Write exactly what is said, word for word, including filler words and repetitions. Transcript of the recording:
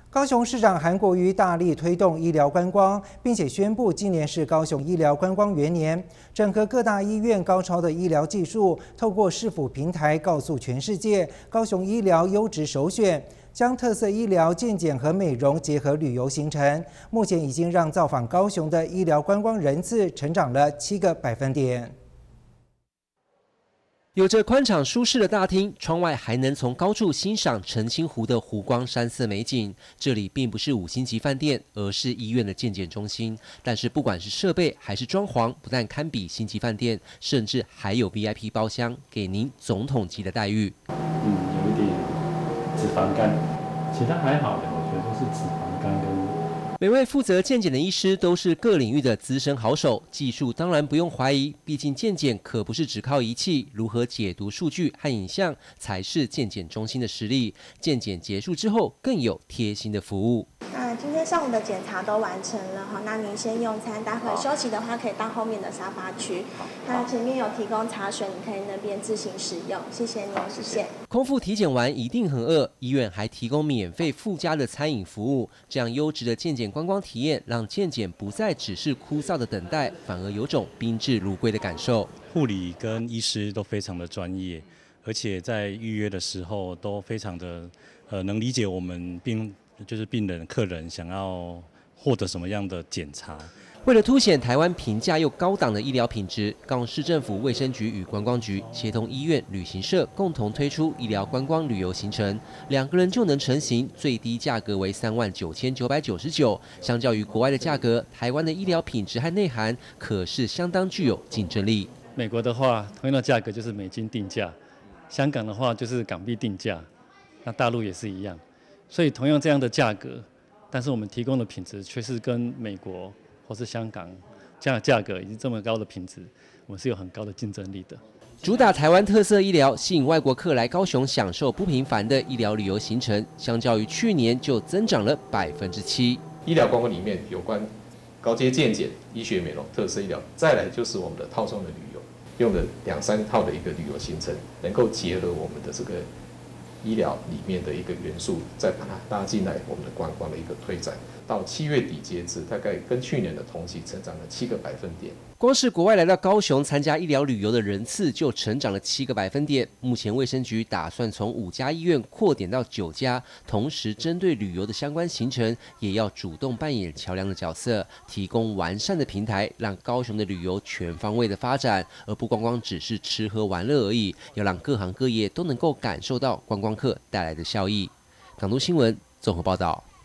高雄市长韩国瑜大力推动医疗观光，并且宣布今年是高雄医疗观光元年，整合各大医院高超的医疗技术，透过市府平台告诉全世界，高雄医疗优质首选。将特色医疗、健检和美容结合旅游行程，目前已经让造访高雄的医疗观光人次成长了七个百分点。 有着宽敞舒适的大厅，窗外还能从高处欣赏澄清湖的湖光山色美景。这里并不是五星级饭店，而是医院的健检中心。但是不管是设备还是装潢，不但堪比星级饭店，甚至还有 V I P 包厢，给您总统级的待遇。 嗯，有一点脂肪肝，其他还好的，我觉得都是脂肪肝跟。 每位负责健检的医师都是各领域的资深好手，技术当然不用怀疑，毕竟健检可不是只靠仪器，如何解读数据和影像才是健检中心的实力。健检结束之后，更有贴心的服务。 那今天上午的检查都完成了哈，那您先用餐，待会休息的话可以到后面的沙发区。那前面有提供茶水，你可以那边自行使用。谢谢您，谢谢。 空腹体检完一定很饿，医院还提供免费附加的餐饮服务，这样优质的健检观光体验，让健检不再只是枯燥的等待，反而有种宾至如归的感受。 护理跟医师都非常的专业，而且在预约的时候都非常的呃能理解我们病。 就是病人、客人想要获得什么样的检查？ 为了凸显台湾平价又高档的医疗品质，高雄市政府卫生局与观光局协同医院、旅行社共同推出医疗观光旅游行程，两个人就能成行，最低价格为三万九千九百九十九。相较于国外的价格，台湾的医疗品质和内涵可是相当具有竞争力。 美国的话，同样的价格就是美金定价；香港的话就是港币定价，那大陆也是一样。 所以同样这样的价格，但是我们提供的品质却是跟美国或是香港这样的价格以及这么高的品质，我们是有很高的竞争力的。 主打台湾特色医疗，吸引外国客来高雄享受不平凡的医疗旅游行程，相较于去年就增长了百分之七。 医疗观光里面有关高阶健检、医学美容、特色医疗，再来就是我们的套装的旅游，用了两三套的一个旅游行程，能够结合我们的这个。 医疗里面的一个元素，再把它拉进来，我们的观光的一个推展，到七月底截止，大概跟去年的同期成长了七个百分点。光是国外来到高雄参加医疗旅游的人次就成长了七个百分点。目前卫生局打算从五家医院扩点到九家，同时针对旅游的相关行程，也要主动扮演桥梁的角色，提供完善的平台，让高雄的旅游全方位的发展，而不光光只是吃喝玩乐而已，要让各行各业都能够感受到观光客带来的效益。港都新闻综合报道。